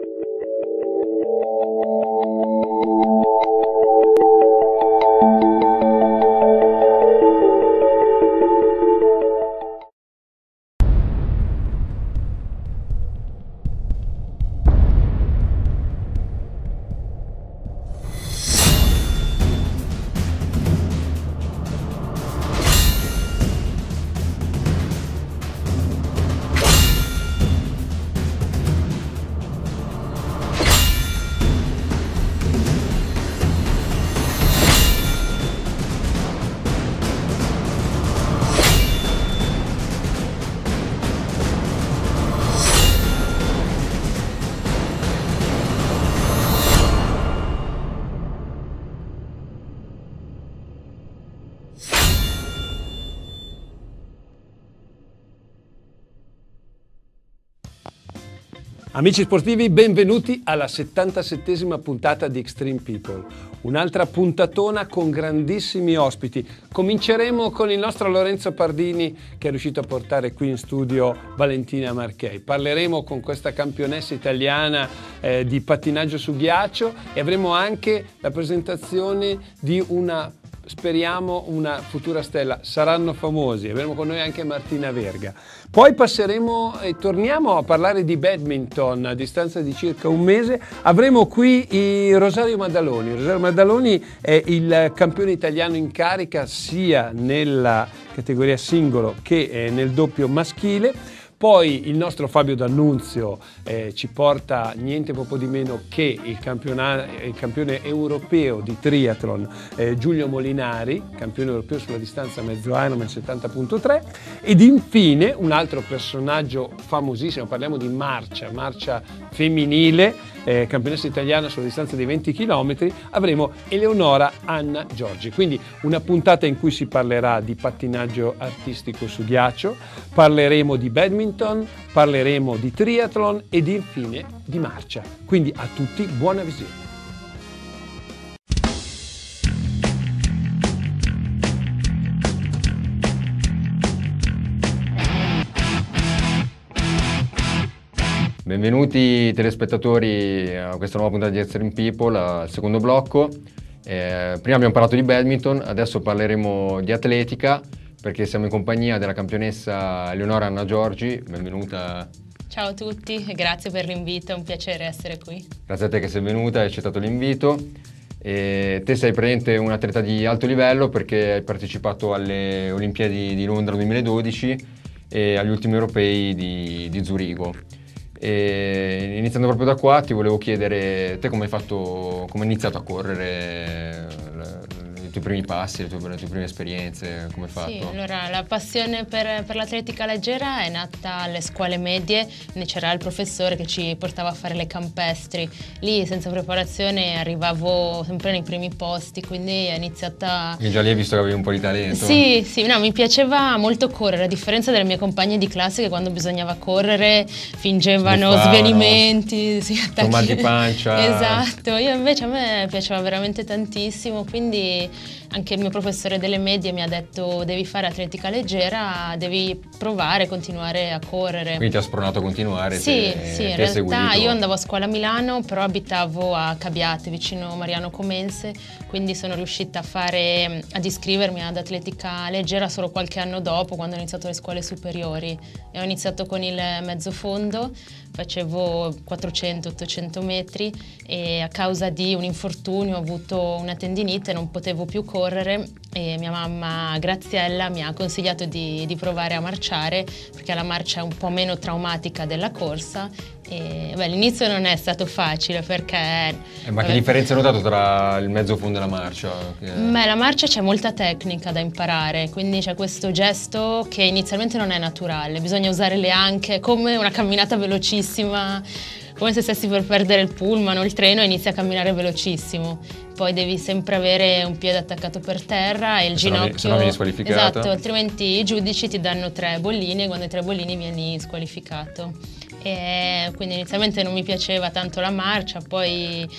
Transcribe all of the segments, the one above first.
Amici sportivi, benvenuti alla 77esima puntata di Extreme People, un'altra puntatona con grandissimi ospiti. Cominceremo con il nostro Lorenzo Pardini, che è riuscito a portare qui in studio Valentina Marchei. Parleremo con questa campionessa italiana di pattinaggio su ghiaccio e avremo anche la presentazione di speriamo una futura stella. Saranno famosi. Avremo con noi anche Martina Verga. Poi passeremo e torniamo a parlare di badminton a distanza di circa un mese. Avremo qui Rosario Maddaloni. Rosario Maddaloni è il campione italiano in carica sia nella categoria singolo che nel doppio maschile. Poi il nostro Fabio D'Annunzio ci porta niente poco di meno che il campione europeo di triathlon Giulio Molinari, campione europeo sulla distanza mezzo Ironman 70.3, ed infine un altro personaggio famosissimo, parliamo di marcia femminile, campionessa italiana sulla distanza di 20 km, avremo Eleonora Anna Giorgi. Quindi una puntata in cui si parlerà di pattinaggio artistico su ghiaccio, parleremo di badminton, parleremo di triathlon ed infine di marcia. Quindi a tutti buona visione. Benvenuti telespettatori a questa nuova puntata di Extreme People, al secondo blocco. Prima abbiamo parlato di badminton, adesso parleremo di atletica perché siamo in compagnia della campionessa Eleonora Anna Giorgi. Benvenuta. Ciao a tutti e grazie per l'invito, è un piacere essere qui. Grazie a te che sei venuta e hai accettato l'invito. Te sei presente un atleta di alto livello perché hai partecipato alle Olimpiadi di Londra 2012 e agli ultimi europei di Zurigo. E iniziando proprio da qua ti volevo chiedere te come hai iniziato a correre, i tuoi primi passi, le tue prime esperienze, come hai fatto? Sì, allora la passione per l'atletica leggera è nata alle scuole medie, quindi c'era il professore che ci portava a fare le campestri, lì senza preparazione arrivavo sempre nei primi posti, quindi è iniziata... E già lì hai visto che avevi un po' di talento? Sì, no, mi piaceva molto correre, a differenza delle mie compagne di classe che quando bisognava correre fingevano svenimenti, con mal di pancia. Esatto, io invece a me piaceva veramente tantissimo, quindi anche il mio professore delle medie mi ha detto devi fare atletica leggera, devi provare, continuare a correre. Quindi ti ha spronato a continuare? Sì, in realtà io andavo a scuola a Milano, però abitavo a Cabiate, vicino Mariano Comense, quindi sono riuscita ad iscrivermi ad atletica leggera solo qualche anno dopo, quando ho iniziato le scuole superiori. E ho iniziato con il mezzo fondo, facevo 400-800 metri e a causa di un infortunio ho avuto una tendinite, non potevo più correre e mia mamma Graziella mi ha consigliato di provare a marciare perché la marcia è un po' meno traumatica della corsa. E, l'inizio non è stato facile perché... ma che differenza hai notato tra il mezzo fondo e la marcia? La marcia c'è molta tecnica da imparare, quindi c'è questo gesto che inizialmente non è naturale, bisogna usare le anche come una camminata velocissima, come se stessi per perdere il pullman o il treno e inizi a camminare velocissimo. Poi devi sempre avere un piede attaccato per terra e il ginocchio... Se no vieni squalificato. Esatto, altrimenti i giudici ti danno 3 bolline e quando hai 3 bolline vieni squalificato. E quindi inizialmente non mi piaceva tanto la marcia, poi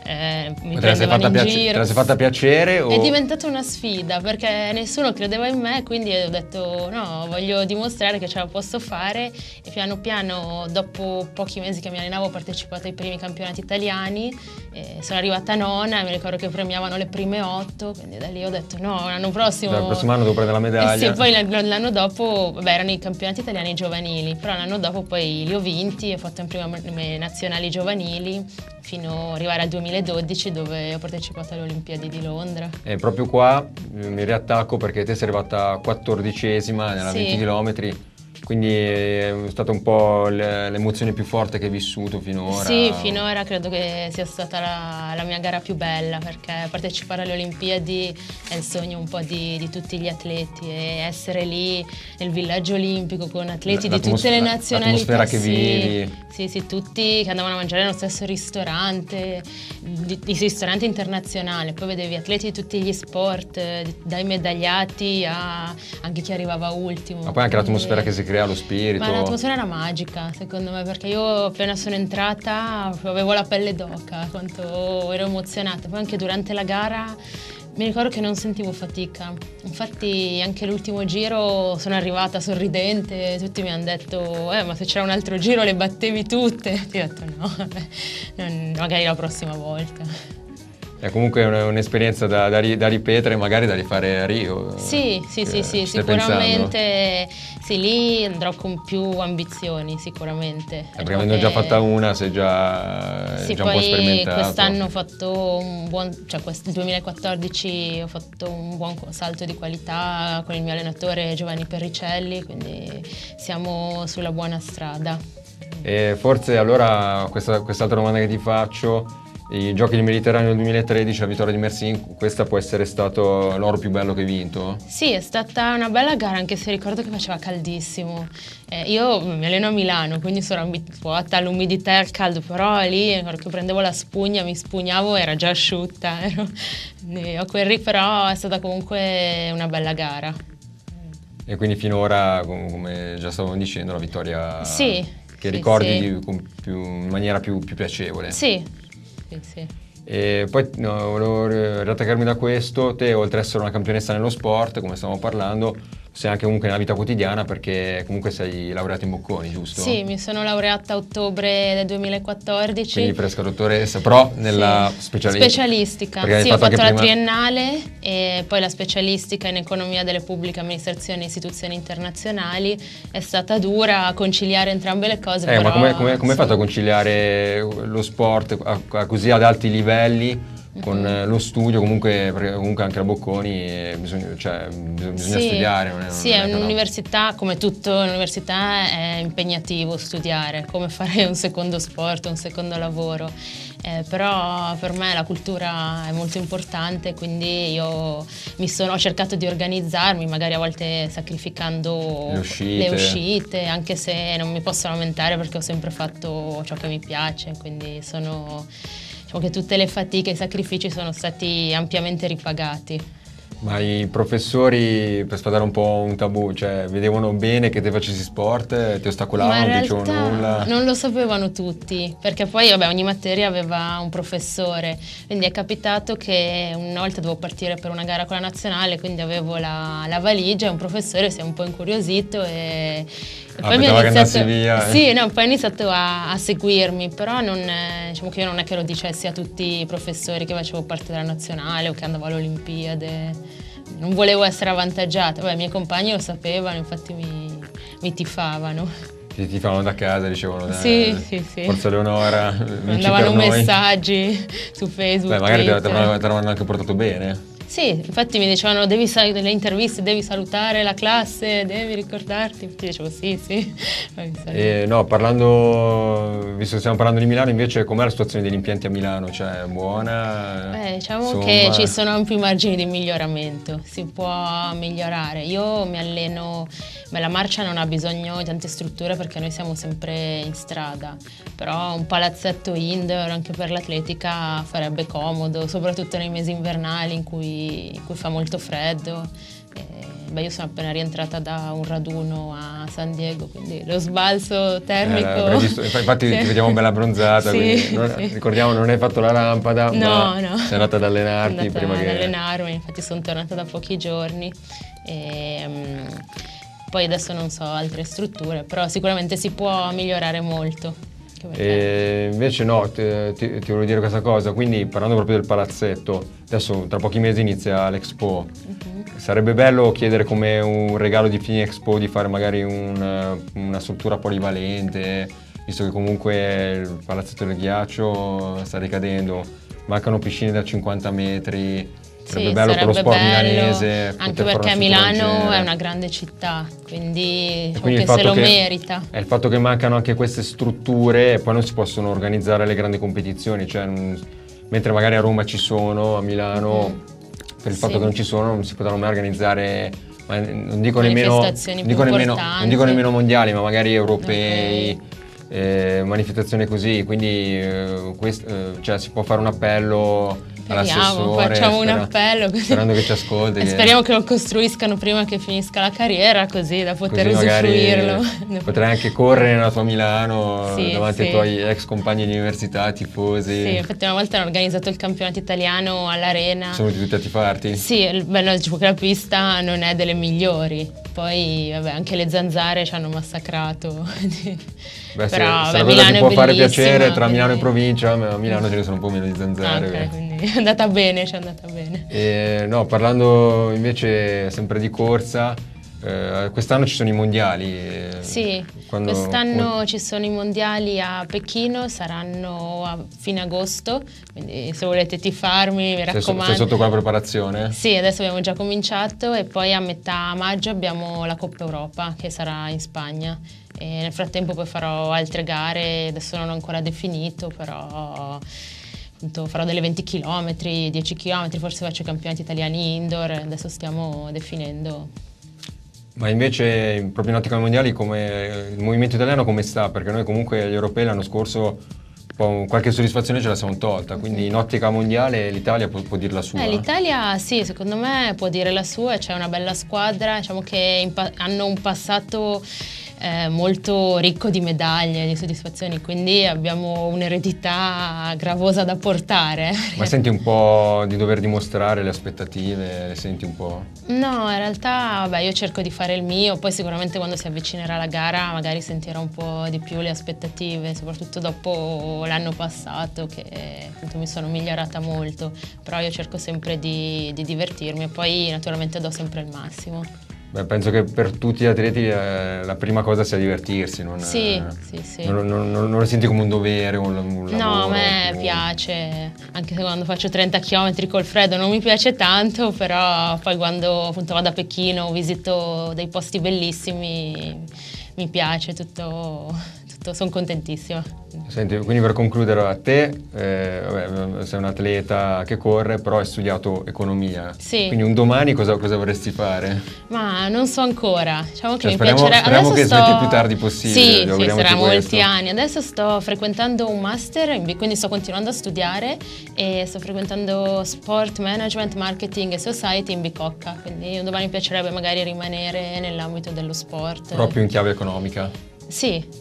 mi prendevano in giro. Te la sei fatta piacere? È diventata una sfida perché nessuno credeva in me, quindi ho detto no, voglio dimostrare che ce la posso fare, e piano piano, dopo pochi mesi che mi allenavo, ho partecipato ai primi campionati italiani, sono arrivata nona e mi ricordo che premiavano le prime 8, quindi da lì ho detto no, l'anno prossimo... Cioè, il prossimo anno devo prendere la medaglia. Sì, poi l'anno dopo, vabbè, erano i campionati italiani giovanili, però l'anno dopo poi li ho vinti e ho fatto in prima nazionali giovanili fino ad arrivare al 2012, dove ho partecipato alle Olimpiadi di Londra. E proprio qua mi riattacco perché te sei arrivata 14esima nella 20 km, quindi è stata un po' l'emozione più forte che hai vissuto finora. Sì, finora credo che sia stata la mia gara più bella, perché partecipare alle Olimpiadi è il sogno un po' di tutti gli atleti, e essere lì nel villaggio olimpico con atleti di tutte le nazionalità. L'atmosfera che vivi. Sì, tutti che andavano a mangiare nello stesso ristorante, di ristorante internazionale, poi vedevi atleti di tutti gli sport, dai medagliati a anche chi arrivava ultimo. Ma poi anche l'atmosfera che si crea, lo spirito. Ma l'atmosfera era magica, secondo me, perché io appena sono entrata avevo la pelle d'oca, quanto ero emozionata. Poi anche durante la gara mi ricordo che non sentivo fatica, infatti anche l'ultimo giro sono arrivata sorridente, tutti mi hanno detto ma se c'era un altro giro le battevi tutte. Ti ho detto no, magari la prossima volta. È comunque un'esperienza da ripetere, magari da rifare a Rio. Sì, sicuramente sì, lì andrò con più ambizioni, sicuramente. Perché avendo già fatta una, sei già un po' sperimentato. Quest'anno ho fatto il 2014 ho fatto un buon salto di qualità con il mio allenatore Giovanni Perricelli, quindi siamo sulla buona strada. E forse allora quest'altra domanda che ti faccio: i Giochi del Mediterraneo del 2013, la vittoria di Mersin, questa può essere stato l'oro più bello che hai vinto? Sì, è stata una bella gara, anche se ricordo che faceva caldissimo. Io mi alleno a Milano, quindi sono abituata all'umidità e al caldo, però lì ricordo che prendevo la spugna, mi spugnavo, era già asciutta. Però è stata comunque una bella gara. E quindi finora, come già stavamo dicendo, la vittoria che ricordi in maniera più piacevole? Sì. E poi volevo riattaccarmi da questo: te, oltre ad essere una campionessa nello sport, come stavamo parlando, sei anche comunque nella vita quotidiana, perché comunque sei laureata in Bocconi, giusto? Sì, mi sono laureata a ottobre del 2014. Quindi fresca dottoressa, però nella specialistica. Sì, ho fatto la triennale e poi la specialistica in economia delle pubbliche amministrazioni e istituzioni internazionali. È stata dura a conciliare entrambe le cose. Però, ma come hai fatto a conciliare lo sport così ad alti livelli con lo studio? Comunque, perché comunque anche la Bocconi bisogna studiare. È un'università, come tutto, un'università è impegnativo studiare, come fare un secondo sport, un secondo lavoro. Però per me la cultura è molto importante, quindi io ho cercato di organizzarmi, magari a volte sacrificando le uscite, anche se non mi posso lamentare perché ho sempre fatto ciò che mi piace, quindi diciamo che tutte le fatiche e i sacrifici sono stati ampiamente ripagati. Ma i professori, per sfatare un po' un tabù, vedevano bene che te facessi sport, ti ostacolavano, non dicevano nulla? Non lo sapevano tutti, perché poi ogni materia aveva un professore, quindi è capitato che una volta dovevo partire per una gara con la nazionale, quindi avevo la valigia e un professore si è un po' incuriosito e poi mi ha iniziato, poi ha iniziato a seguirmi, però diciamo che io non è che lo dicessi a tutti i professori che facevo parte della nazionale o che andavo alle Olimpiadi. Non volevo essere avvantaggiata. I miei compagni lo sapevano, infatti mi tifavano. Ti tifavano da casa, dicevano sì. Forza Leonora, mandavano messaggi su Facebook. Magari ti avranno anche portato bene. Sì, infatti mi dicevano nelle interviste devi salutare la classe, devi ricordarti. Ti dicevo sì. Visto che stiamo parlando di Milano, invece com'è la situazione degli impianti a Milano? Buona? Diciamo che ci sono ampi margini di miglioramento, si può migliorare. Io mi alleno, la marcia non ha bisogno di tante strutture perché noi siamo sempre in strada, però un palazzetto indoor anche per l'atletica farebbe comodo, soprattutto nei mesi invernali in cui fa molto freddo. Beh, io sono appena rientrata da un raduno a San Diego, quindi lo sbalzo termico... Infatti sì. ti vediamo bella abbronzata, sì, quindi ricordiamo non hai fatto la lampada, ma sei andata ad allenarti prima che... ad allenarmi, infatti sono tornata da pochi giorni e poi adesso non so altre strutture, però sicuramente si può migliorare molto. E invece no, ti volevo dire questa cosa, quindi parlando proprio del palazzetto, adesso tra pochi mesi inizia l'Expo, sarebbe bello chiedere come un regalo di fine Expo di fare magari una struttura polivalente, visto che comunque il palazzetto del ghiaccio sta decadendo, mancano piscine da 50 metri. Sarebbe bello per lo sport milanese, anche perché Milano è una grande città, quindi diciamo che se lo merita. È il fatto che mancano anche queste strutture e poi non si possono organizzare le grandi competizioni, cioè, mentre magari a Roma ci sono, a Milano, per il fatto che non ci sono, non si potranno mai organizzare, non dico nemmeno mondiali, ma magari europei. Manifestazioni così, quindi cioè, si può fare un appello all'assessore, facciamo un appello così. Sperando che ci ascolti e speriamo che lo costruiscano prima che finisca la carriera, così da poter usufruirlo. Potrai anche correre nella tua Milano davanti ai tuoi ex compagni di università, tifosi. Sì, infatti una volta hanno organizzato il campionato italiano all'Arena. Sono venuti tutti a tifarti? Sì, il bello diciamo che la pista non è delle migliori, poi vabbè, anche le zanzare ci hanno massacrato. Beh, però se la cosa ti può fare piacere tra Milano e provincia, ma a Milano ce ne sono un po' meno di zanzare. Okay, quindi è andata bene, ci è andata bene. No, parlando invece sempre di corsa, quest'anno ci sono i mondiali. Sì, quest'anno ci sono i mondiali a Pechino, saranno a fine agosto, quindi se volete tifarmi mi raccomando. Sei sotto quella preparazione? Sì, adesso abbiamo già cominciato e poi a metà maggio abbiamo la Coppa Europa che sarà in Spagna. E nel frattempo poi farò altre gare, adesso non ho ancora definito, però appunto farò delle 20 km, 10 km, forse faccio i campionati italiani indoor, adesso stiamo definendo. Ma invece proprio in ottica mondiali il movimento italiano come sta? Perché noi comunque gli europei l'anno scorso qualche soddisfazione ce la siamo tolta, quindi in ottica mondiale l'Italia può dire la sua. L'Italia sì, secondo me può dire la sua, c'è una bella squadra, diciamo che hanno un passato molto ricco di medaglie, di soddisfazioni, quindi abbiamo un'eredità gravosa da portare. Ma senti un po' di dover dimostrare le aspettative, le senti un po'? No, in realtà io cerco di fare il mio, poi sicuramente quando si avvicinerà la gara magari sentirò un po' di più le aspettative, soprattutto dopo l'anno passato che appunto mi sono migliorata molto, però io cerco sempre di divertirmi e poi naturalmente do sempre il massimo. Beh, penso che per tutti gli atleti la prima cosa sia divertirsi, Sì. Non lo senti come un dovere, un lavoro. No, a me piace, anche se quando faccio 30 km col freddo non mi piace tanto, però poi quando appunto vado a Pechino visito dei posti bellissimi, mi piace tutto, sono contentissima. Senti, quindi per concludere, a te sei un atleta che corre, però hai studiato economia. Sì. Quindi un domani cosa vorresti fare? Ma non so ancora. Diciamo che speriamo che smetti il più tardi possibile. Sì, sarà molti anni. Adesso sto frequentando un master, quindi sto continuando a studiare e sto frequentando Sport Management, Marketing e Society in Bicocca. Quindi un domani mi piacerebbe magari rimanere nell'ambito dello sport. Proprio in chiave economica? Sì.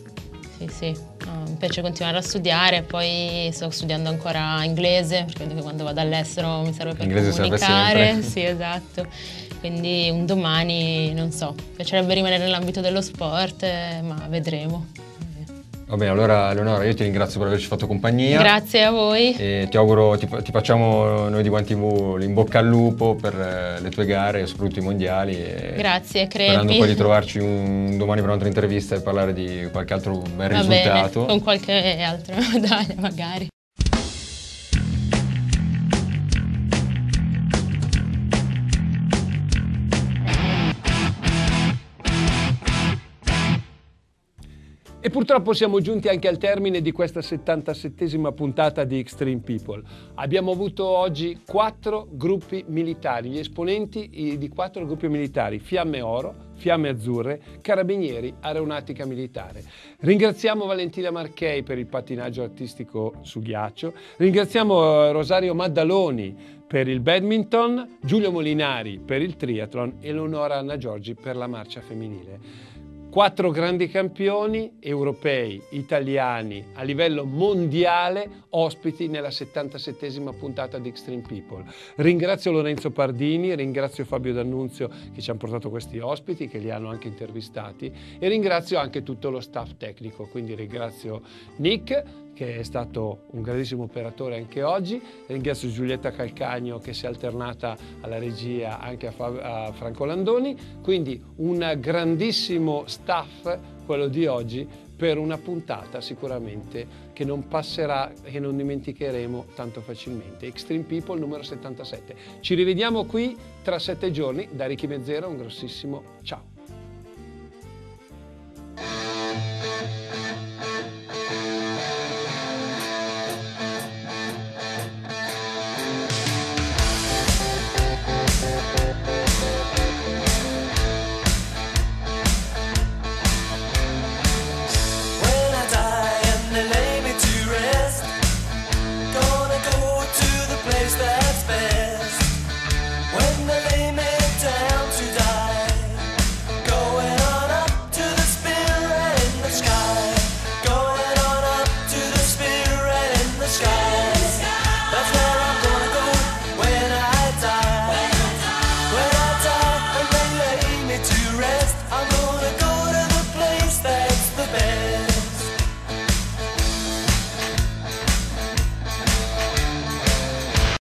No, mi piace continuare a studiare, poi sto studiando ancora inglese, perché credo che quando vado all'estero mi serve per comunicare. Serve sempre. Sì, esatto. Quindi un domani, non so, mi piacerebbe rimanere nell'ambito dello sport, ma vedremo. Va bene, allora Eleonora, io ti ringrazio per averci fatto compagnia. Grazie a voi. E ti auguro, ti facciamo noi di One TV in bocca al lupo per le tue gare, soprattutto i mondiali. Grazie, crepi. Sperando poi di trovarci un domani per un'altra intervista e parlare di qualche altro bel risultato. Bene, con qualche altra medaglia magari. E purtroppo siamo giunti anche al termine di questa 77esima puntata di Extreme People. Abbiamo avuto oggi 4 gruppi militari, gli esponenti di 4 gruppi militari: Fiamme Oro, Fiamme Azzurre, Carabinieri, Aeronautica Militare. Ringraziamo Valentina Marchei per il pattinaggio artistico su ghiaccio, ringraziamo Rosario Maddaloni per il badminton, Giulio Molinari per il triathlon e Leonora Anna Giorgi per la marcia femminile. 4 grandi campioni europei, italiani, a livello mondiale, ospiti nella 77esima puntata di Extreme People. Ringrazio Lorenzo Pardini, ringrazio Fabio D'Annunzio che ci hanno portato questi ospiti, che li hanno anche intervistati, e ringrazio anche tutto lo staff tecnico, quindi ringrazio Nick, che è stato un grandissimo operatore anche oggi, ringrazio Giulietta Calcagno che si è alternata alla regia anche a Franco Landoni, quindi un grandissimo staff quello di oggi per una puntata sicuramente che non passerà e che non dimenticheremo tanto facilmente. Extreme People numero 77. Ci rivediamo qui tra 7 giorni. Da Ricky Mezzera un grossissimo ciao.